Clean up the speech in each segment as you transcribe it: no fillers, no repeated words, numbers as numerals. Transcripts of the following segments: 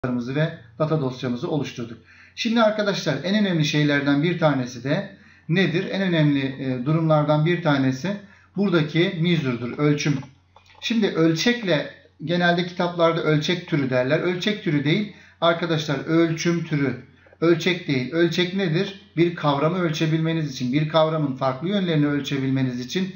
ve data dosyamızı oluşturduk. Şimdi arkadaşlar en önemli şeylerden bir tanesi de nedir? En önemli durumlardan bir tanesi buradaki measure'dur, ölçüm. Şimdi ölçekle genelde kitaplarda ölçek türü derler. Ölçek türü değil arkadaşlar, ölçüm türü. Ölçek değil. Ölçek nedir? Bir kavramı ölçebilmeniz için, bir kavramın farklı yönlerini ölçebilmeniz için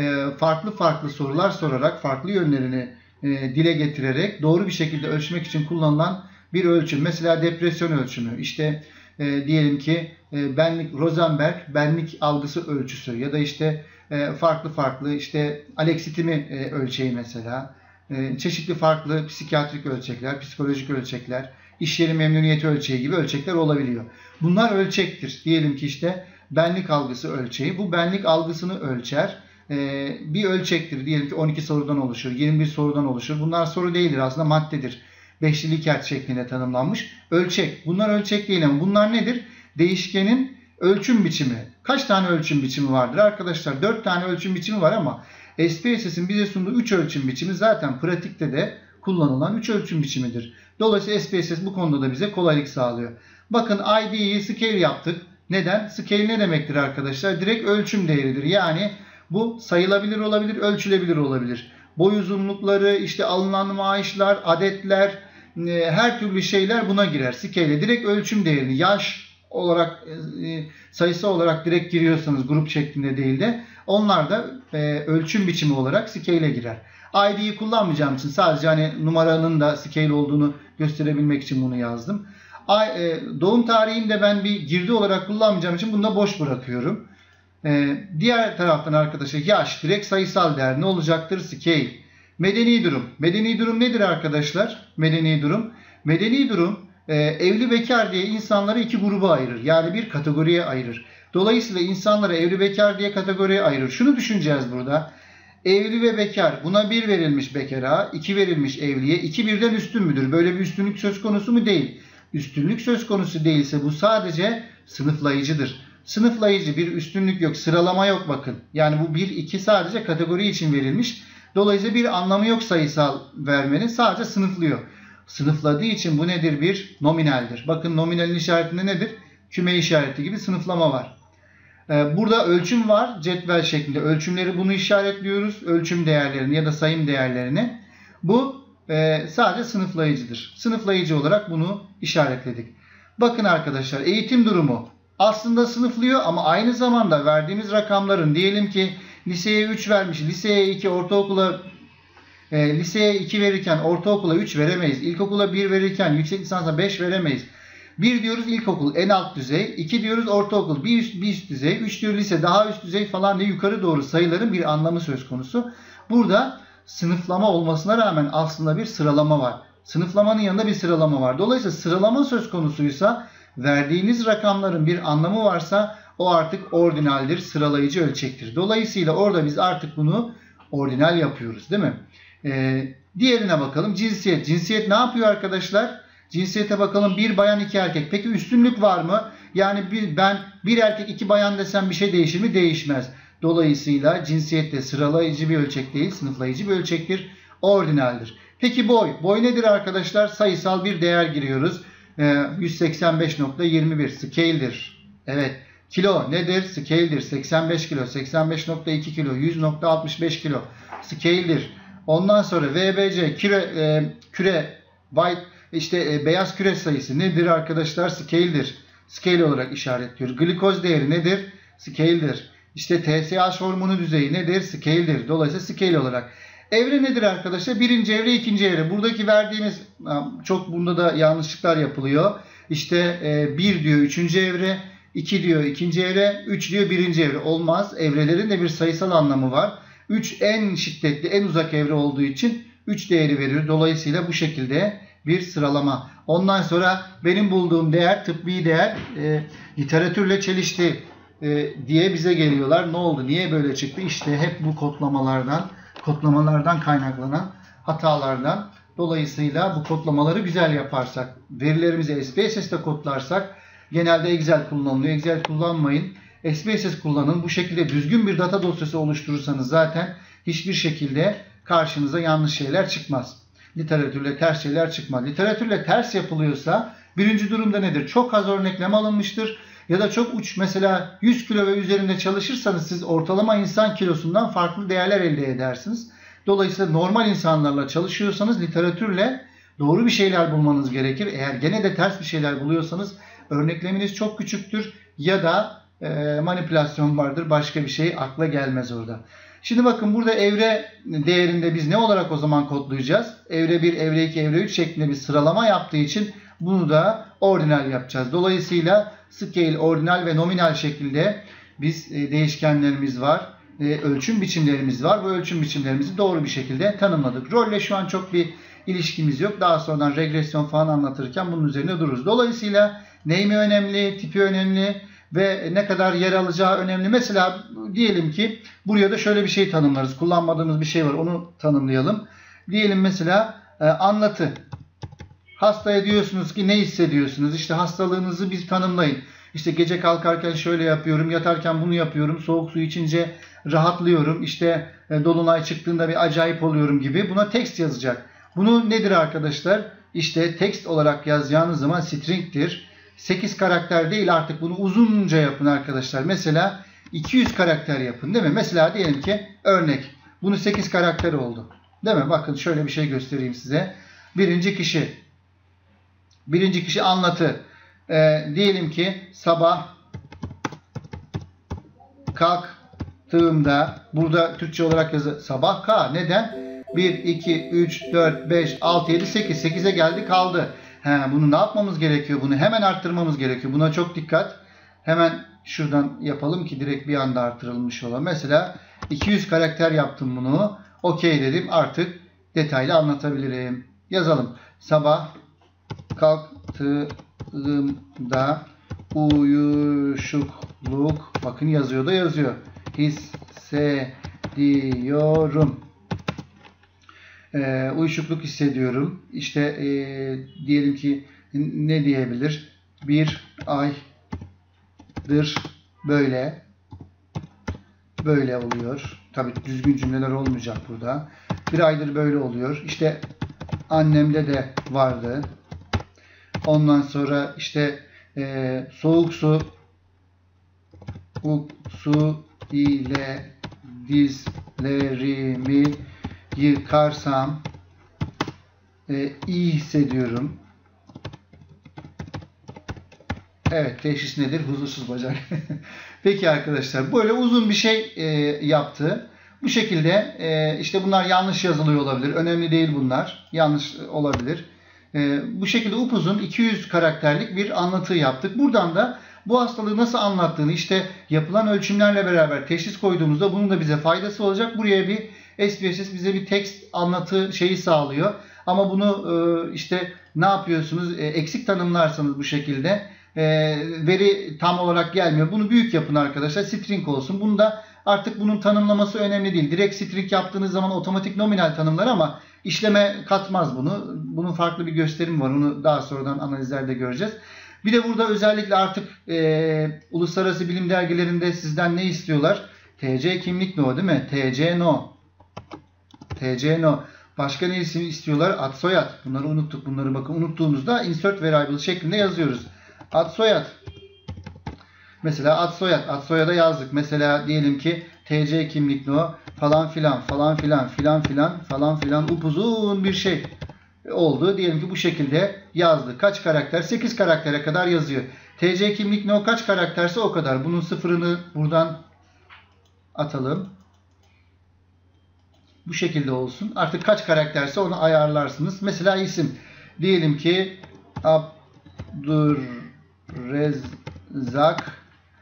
farklı sorular sorarak, farklı yönlerini dile getirerek doğru bir şekilde ölçmek için kullanılan bir ölçüm. Mesela depresyon ölçümü, işte diyelim ki Rosenberg benlik algısı ölçüsü ya da işte farklı işte Alexithimi ölçeği mesela. Çeşitli farklı psikiyatrik ölçekler, psikolojik ölçekler, iş yeri memnuniyeti ölçeği gibi ölçekler olabiliyor. Bunlar ölçektir. Diyelim ki işte benlik algısı ölçeği. Bu benlik algısını ölçer. Bir ölçektir. Diyelim ki 12 sorudan oluşur, 21 sorudan oluşur. Bunlar soru değildir, aslında maddedir. Beşli Likert şeklinde tanımlanmış. Ölçek. Bunlar ölçek değil ama bunlar nedir? Değişkenin ölçüm biçimi. Kaç tane ölçüm biçimi vardır arkadaşlar? 4 tane ölçüm biçimi var ama SPSS'in bize sunduğu 3 ölçüm biçimi zaten pratikte de kullanılan 3 ölçüm biçimidir. Dolayısıyla SPSS bu konuda da bize kolaylık sağlıyor. Bakın ID'yi scale yaptık. Neden? Scale ne demektir arkadaşlar? Direkt ölçüm değeridir. Yani bu sayılabilir olabilir, ölçülebilir olabilir. Boy uzunlukları, işte alınan maaşlar, adetler, her türlü şeyler buna girer. Scale direkt ölçüm değerini, yaş olarak, sayısı olarak direkt giriyorsanız grup şeklinde değil de onlar da ölçüm biçimi olarak scale'e girer. ID'yi kullanmayacağım için sadece hani numaranın da scale olduğunu gösterebilmek için bunu yazdım. Doğum tarihini de ben bir girdi olarak kullanmayacağım için bunu da boş bırakıyorum. Diğer taraftan arkadaşlar yaş direkt sayısal değer ne olacaktır? Scale. Medeni durum. Medeni durum nedir arkadaşlar? Medeni durum. Medeni durum evli bekar diye insanları iki gruba ayırır. Yani bir kategoriye ayırır. Dolayısıyla insanları evli bekar diye kategoriye ayırır. Şunu düşüneceğiz burada. Evli ve bekar, buna 1 verilmiş bekara, 2 verilmiş evliye, 2 birden üstün müdür? Böyle bir üstünlük söz konusu mu? Değil. Üstünlük söz konusu değilse bu sadece sınıflayıcıdır. Sınıflayıcı, bir üstünlük yok, sıralama yok bakın. Yani bu 1, 2 sadece kategori için verilmiş. Dolayısıyla bir anlamı yok sayısal vermenin, sadece sınıflıyor. Sınıfladığı için bu nedir? Bir nominaldir. Bakın nominalin işaretinde nedir? Küme işareti gibi sınıflama var. Burada ölçüm var. Cetvel şeklinde ölçümleri bunu işaretliyoruz. Ölçüm değerlerini ya da sayım değerlerini. Bu sadece sınıflayıcıdır. Sınıflayıcı olarak bunu işaretledik. Bakın arkadaşlar eğitim durumu aslında sınıflıyor ama aynı zamanda verdiğimiz rakamların diyelim ki liseye 3 vermiş, liseye 2, liseye 2 verirken ortaokula 3 veremeyiz. İlkokula 1 verirken yüksek lisansa 5 veremeyiz. 1 diyoruz ilkokul en alt düzey, 2 diyoruz ortaokul bir üst düzey, 3 diyor lise daha üst düzey falan diye yukarı doğru sayıların bir anlamı söz konusu. Burada sınıflama olmasına rağmen aslında bir sıralama var. Sınıflamanın yanında bir sıralama var. Dolayısıyla sıralama söz konusuysa verdiğiniz rakamların bir anlamı varsa o artık ordinaldir, sıralayıcı ölçektir. Dolayısıyla orada biz artık bunu ordinal yapıyoruz değil mi? Diğerine bakalım. Cinsiyet. Cinsiyet ne yapıyor arkadaşlar? Cinsiyete bakalım. Bir bayan, iki erkek. Peki üstünlük var mı? Yani ben bir erkek, iki bayan desem bir şey değişir mi? Değişmez. Dolayısıyla cinsiyet de sıralayıcı bir ölçek değil, sınıflayıcı bir ölçektir. Ordinaldir. Peki boy. Boy nedir arkadaşlar? Sayısal bir değer giriyoruz. 185.21 scale'dir. Evet. Kilo nedir? Scale'dir. 85 kilo, 85.2 kilo, 100.65 kilo scale'dir. Ondan sonra VBC küre white işte beyaz küre sayısı nedir arkadaşlar? Scale'dir. Scale olarak işaretliyoruz. Glikoz değeri nedir? Scale'dir. İşte TSH hormonu düzeyi nedir? Scale'dir. Dolayısıyla scale olarak. Evre nedir arkadaşlar? Birinci evre, ikinci evre. Buradaki verdiğimiz çok bunda da yanlışlıklar yapılıyor. İşte 1 diyor üçüncü evre, 2 diyor ikinci evre, 3 diyor birinci evre. Olmaz. Evrelerin de bir sayısal anlamı var. 3 en şiddetli, en uzak evre olduğu için 3 değeri veriyor. Dolayısıyla bu şekilde bir sıralama. Ondan sonra benim bulduğum değer, tıbbi değer literatürle çelişti diye bize geliyorlar. Ne oldu? Niye böyle çıktı? İşte hep bu kodlamalardan kaynaklanan hatalardan. Dolayısıyla bu kodlamaları güzel yaparsak, verilerimizi SPSS'te kodlarsak, genelde Excel kullanılıyor. Excel kullanmayın. SPSS kullanın. Bu şekilde düzgün bir data dosyası oluşturursanız zaten hiçbir şekilde karşınıza yanlış şeyler çıkmaz. Literatürle ters şeyler çıkmaz. Literatürle ters yapılıyorsa birinci durumda nedir? Çok az örnekleme alınmıştır. Ya da çok uç, mesela 100 kilo ve üzerinde çalışırsanız siz ortalama insan kilosundan farklı değerler elde edersiniz. Dolayısıyla normal insanlarla çalışıyorsanız literatürle doğru bir şeyler bulmanız gerekir. Eğer gene de ters bir şeyler buluyorsanız örneklemeniz çok küçüktür ya da manipülasyon vardır. Başka bir şey akla gelmez orada. Şimdi bakın burada evre değerinde biz ne olarak o zaman kodlayacağız? Evre 1, evre 2, evre 3 şeklinde bir sıralama yaptığı için bunu da ordinal yapacağız. Dolayısıyla scale, ordinal ve nominal şekilde biz değişkenlerimiz var. Ölçüm biçimlerimiz var. Bu ölçüm biçimlerimizi doğru bir şekilde tanımladık. Rolle şu an çok bir ilişkimiz yok. Daha sonradan regresyon falan anlatırken bunun üzerinde dururuz. Dolayısıyla name'i önemli, tipi önemli ve ne kadar yer alacağı önemli. Mesela diyelim ki buraya da şöyle bir şey tanımlarız. Kullanmadığımız bir şey var. Onu tanımlayalım. Diyelim mesela anlatı. Hastaya diyorsunuz ki ne hissediyorsunuz? İşte hastalığınızı bir tanımlayın. İşte gece kalkarken şöyle yapıyorum, yatarken bunu yapıyorum, soğuk su içince rahatlıyorum, işte dolunay çıktığında bir acayip oluyorum gibi. Buna text yazacak. Bunu nedir arkadaşlar? İşte text olarak yazacağınız zaman string'tir. 8 karakter değil, artık bunu uzunca yapın arkadaşlar. Mesela 200 karakter yapın, değil mi? Mesela diyelim ki örnek. Bunu 8 karakter oldu. Değil mi? Bakın şöyle bir şey göstereyim size. Birinci kişi anlatı. Diyelim ki sabah kalktığımda, burada Türkçe olarak yazı sabah K. Neden? 1, 2, 3, 4, 5, 6, 7, 8. 8'e geldi kaldı. Bunu ne yapmamız gerekiyor? Bunu hemen arttırmamız gerekiyor. Buna çok dikkat. Hemen şuradan yapalım ki direkt bir anda artırılmış olalım. Mesela 200 karakter yaptım bunu. Okey dedim. Artık detaylı anlatabilirim. Yazalım. Sabah kalktığımda uyuşukluk, bakın yazıyor da yazıyor. Hissediyorum. Uyuşukluk hissediyorum. İşte diyelim ki ne diyebilir? Bir aydır böyle oluyor. Tabii düzgün cümleler olmayacak burada. Bir aydır böyle oluyor. İşte annemde de vardı. Ondan sonra işte soğuk su ile dizlerimi yıkarsam iyi hissediyorum. Evet, teşhis nedir? Huzursuz bacak. Peki arkadaşlar, böyle uzun bir şey yaptı. Bu şekilde işte bunlar yanlış yazılıyor olabilir. Önemli değil bunlar. Yanlış olabilir. Bu şekilde upuzun 200 karakterlik bir anlatı yaptık. Buradan da bu hastalığı nasıl anlattığını, işte yapılan ölçümlerle beraber teşhis koyduğumuzda bunun da bize faydası olacak. Buraya bir SPSS bize bir text anlatı şeyi sağlıyor. Ama bunu işte ne yapıyorsunuz? Eksik tanımlarsanız bu şekilde veri tam olarak gelmiyor. Bunu büyük yapın arkadaşlar. String olsun. Bunda artık bunun tanımlaması önemli değil. Direkt string yaptığınız zaman otomatik nominal tanımlar ama işleme katmaz bunu. Bunun farklı bir gösterimi var. Onu daha sonradan analizlerde göreceğiz. Bir de burada özellikle artık uluslararası bilim dergilerinde sizden ne istiyorlar? TC kimlik no, değil mi? TC no. TC no. Başka ne istiyorlar? Ad soyad. Bunları unuttuk. Bunları bakın unuttuğumuzda insert variable şeklinde yazıyoruz. Ad soyad. Mesela ad soyad. Ad soyada yazdık. Mesela diyelim ki TC kimlik no falan filan falan filan filan filan falan filan upuzun bir şey oldu. Diyelim ki bu şekilde yazdı. Kaç karakter? 8 karaktere kadar yazıyor. TC kimlik no kaç karakterse o kadar. Bunun sıfırını buradan atalım. Bu şekilde olsun. Artık kaç karakterse onu ayarlarsınız. Mesela isim. Diyelim ki Abdurrezzak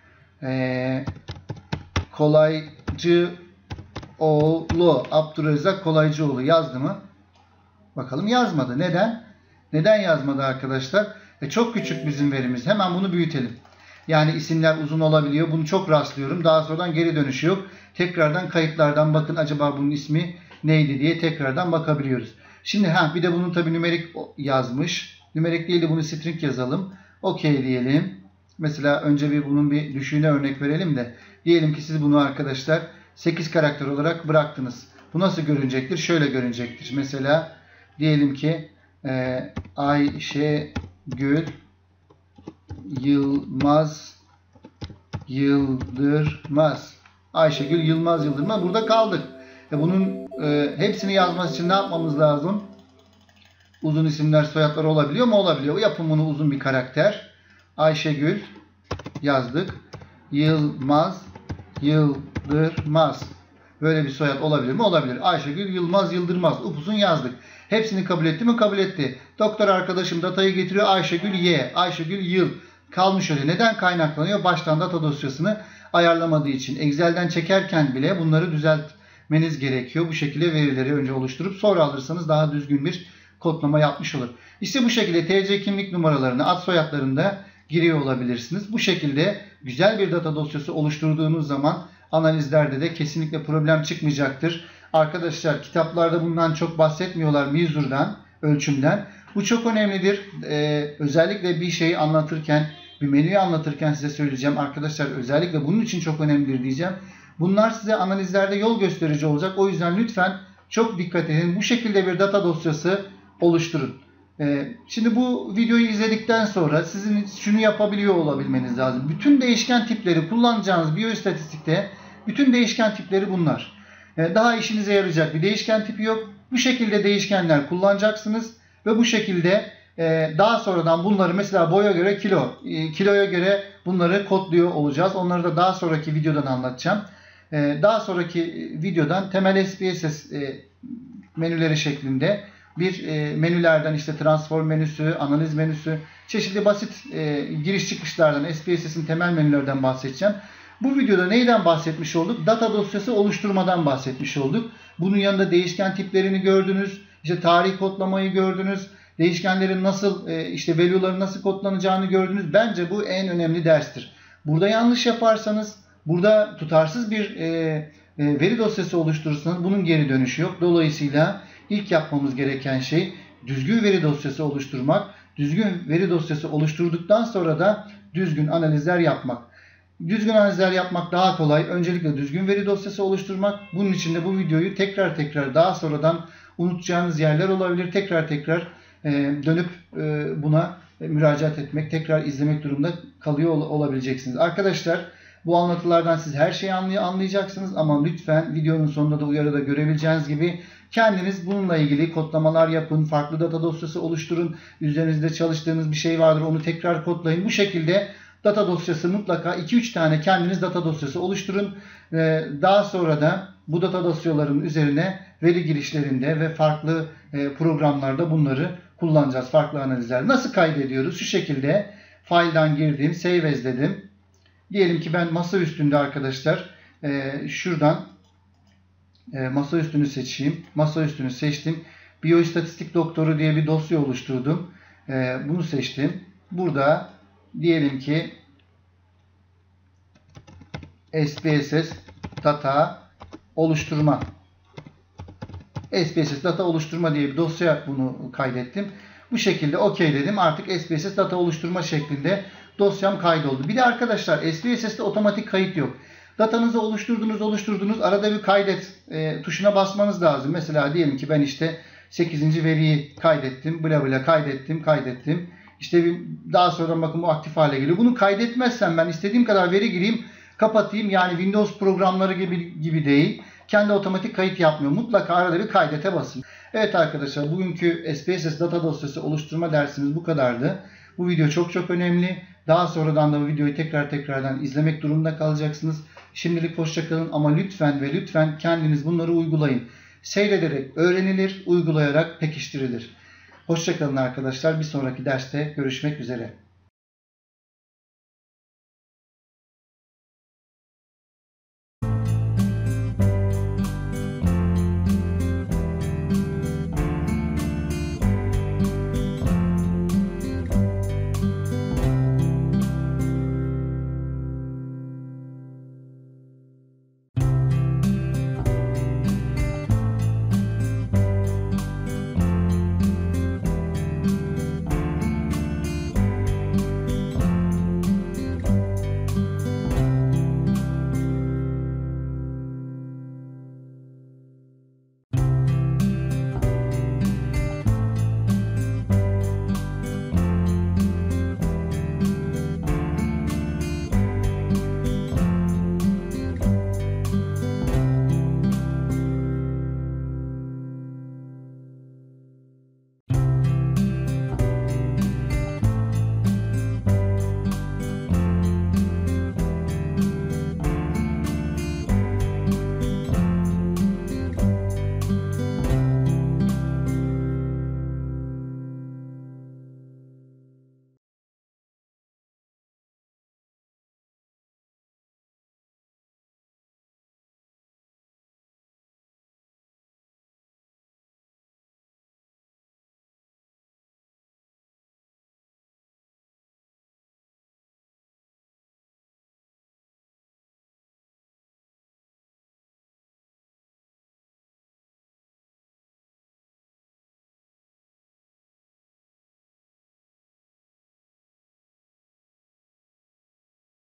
Kolaycıoğlu. Abdurrezzak Kolaycıoğlu yazdı mı? Bakalım yazmadı. Neden? Neden yazmadı arkadaşlar? Çok küçük bizim verimiz. Hemen bunu büyütelim. Yani isimler uzun olabiliyor. Bunu çok rastlıyorum. Daha sonradan geri dönüşü yok. Tekrardan kayıtlardan bakın acaba bunun ismi neydi diye tekrardan bakabiliyoruz. Şimdi bir de bunun tabi nümerik yazmış. Nümerik değil de bunu string yazalım. Okey diyelim. Mesela önce bunun bir düşüğüne örnek verelim de. Diyelim ki siz bunu arkadaşlar 8 karakter olarak bıraktınız. Bu nasıl görünecektir? Şöyle görünecektir. Mesela Diyelim ki Ayşegül Yılmaz Yıldırmaz. Ayşegül Yılmaz Yıldırmaz. Burada kaldık. Bunun hepsini yazması için ne yapmamız lazım? Uzun isimler, soyadlar olabiliyor mu? Olabiliyor. Yapın bunu uzun bir karakter. Ayşegül yazdık. Yılmaz Yıldırmaz. Böyle bir soyad olabilir mi? Olabilir. Ayşegül Yılmaz Yıldırmaz. Upuzun yazdık. Hepsini kabul etti mi? Kabul etti. Doktor arkadaşım datayı getiriyor. Ayşegül Y. Ayşegül Yıl. Kalmış öyle. Neden kaynaklanıyor? Baştan data dosyasını ayarlamadığı için. Excel'den çekerken bile bunları düzeltmeniz gerekiyor. Bu şekilde verileri önce oluşturup sonra alırsanız daha düzgün bir kodlama yapmış olur. İşte bu şekilde TC kimlik numaralarını, ad soyadlarını da giriyor olabilirsiniz. Bu şekilde güzel bir data dosyası oluşturduğunuz zaman analizlerde de kesinlikle problem çıkmayacaktır. Arkadaşlar kitaplarda bundan çok bahsetmiyorlar, measure'dan, ölçümden. Bu çok önemlidir. Özellikle bir şeyi anlatırken, bir menüyü anlatırken size söyleyeceğim. Arkadaşlar özellikle bunun için çok önemlidir diyeceğim. Bunlar size analizlerde yol gösterici olacak. O yüzden lütfen çok dikkat edin. Bu şekilde bir data dosyası oluşturun. Şimdi bu videoyu izledikten sonra sizin şunu yapabiliyor olabilmeniz lazım. Bütün değişken tipleri kullanacağınız biyoistatistikte bütün değişken tipleri bunlar. Daha işinize yarayacak bir değişken tipi yok. Bu şekilde değişkenler kullanacaksınız ve bu şekilde daha sonradan bunları mesela boya göre kiloya göre bunları kodluyor olacağız. Onları da daha sonraki videodan anlatacağım. Daha sonraki videodan temel SPSS menüleri şeklinde bir menülerden işte transform menüsü, analiz menüsü, çeşitli basit giriş çıkışlardan, SPSS'in temel menülerden bahsedeceğim. Bu videoda neyden bahsetmiş olduk? Data dosyası oluşturmadan bahsetmiş olduk. Bunun yanında değişken tiplerini gördünüz, işte tarih kodlamayı gördünüz, değişkenlerin nasıl, işte value'ların nasıl kodlanacağını gördünüz. Bence bu en önemli derstir. Burada yanlış yaparsanız, burada tutarsız bir veri dosyası oluşturursanız bunun geri dönüşü yok. Dolayısıyla İlk yapmamız gereken şey düzgün veri dosyası oluşturmak. Düzgün veri dosyası oluşturduktan sonra da düzgün analizler yapmak. Düzgün analizler yapmak daha kolay. Öncelikle düzgün veri dosyası oluşturmak. Bunun için de bu videoyu tekrar daha sonradan unutacağınız yerler olabilir. Tekrar dönüp buna müracaat etmek, tekrar izlemek durumunda kalıyor olabileceksiniz. Arkadaşlar bu anlatılardan siz her şeyi anlayacaksınız ama lütfen videonun sonunda da uyarıda görebileceğiniz gibi kendiniz bununla ilgili kodlamalar yapın, farklı data dosyası oluşturun. Üzerinizde çalıştığınız bir şey vardır, onu tekrar kodlayın. Bu şekilde data dosyası mutlaka 2-3 tane kendiniz data dosyası oluşturun. Daha sonra da bu data dosyaların üzerine veri girişlerinde ve farklı programlarda bunları kullanacağız. Farklı analizler. Nasıl kaydediyoruz? Şu şekilde file'dan girdim, save as dedim. Diyelim ki ben masa üstünde arkadaşlar şuradan masa üstünü seçeyim. Masa üstünü seçtim. Biyoistatistik doktoru diye bir dosya oluşturdum. Bunu seçtim. Burada diyelim ki SPSS data oluşturma. SPSS data oluşturma diye bir dosya bunu kaydettim. Bu şekilde OK dedim. Artık SPSS data oluşturma şeklinde dosyam kaydoldu. Bir de arkadaşlar SPSS'te otomatik kayıt yok. Datanızı oluşturdunuz. Arada bir kaydet tuşuna basmanız lazım. Mesela diyelim ki ben işte 8. veriyi kaydettim. Bla kaydettim. İşte daha sonra bakın bu aktif hale geliyor. Bunu kaydetmezsem ben istediğim kadar veri gireyim, kapatayım. Yani Windows programları gibi değil. Kendi otomatik kayıt yapmıyor. Mutlaka arada bir kaydete basın. Evet arkadaşlar, bugünkü SPSS data dosyası oluşturma dersimiz bu kadardı. Bu video çok önemli. Daha sonradan da bu videoyu tekrardan izlemek durumunda kalacaksınız. Şimdilik hoşça kalın ama lütfen kendiniz bunları uygulayın. Seyrederek öğrenilir, uygulayarak pekiştirilir. Hoşça kalın arkadaşlar. Bir sonraki derste görüşmek üzere.